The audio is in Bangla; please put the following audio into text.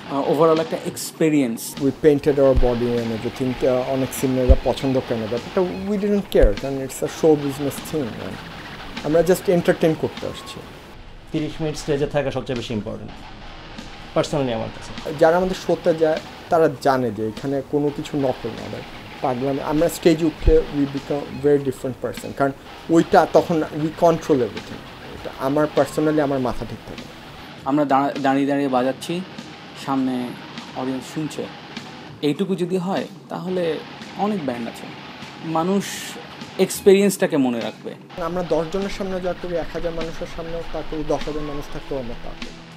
ওভারঅল একটা experience. We painted our body and everything. অনেক সিনিয়ররা পছন্দ করে না, বাট we didn't care, কারণ it's a show business thing. আমরা জাস্ট এন্টারটেইন করতে আসছি। 30 মিনিট স্টেজে থাকা সবচেয়ে বেশি ইম্পর্টেন্ট পার্সোনালি আমার কাছে। যারা আমাদের শোতে যায় তারা জানে যে এখানে কোনো কিছু নকল না, পাগলাম। আমরা স্টেজে উঠলে we become very different person, কারণ ওইটা তখন উই কন্ট্রোল এভরিথিং। এটা আমার পার্সোনালি আমার মাথা ঠিক থাকে। আমরা দাঁড়িয়ে দাঁড়িয়ে বাজাচ্ছি, সামনে অডিয়েন্স শুনছে, এইটুকু যদি হয় তাহলে অনেক ব্যান্ড আছে, মানুষ এক্সপেরিয়েন্সটাকে মনে রাখবে। আমরা 10 জনের সামনে যা করি, 1000 মানুষের সামনেও তা করি, 10,000 মানুষ থাকতেও আমরা তা করি।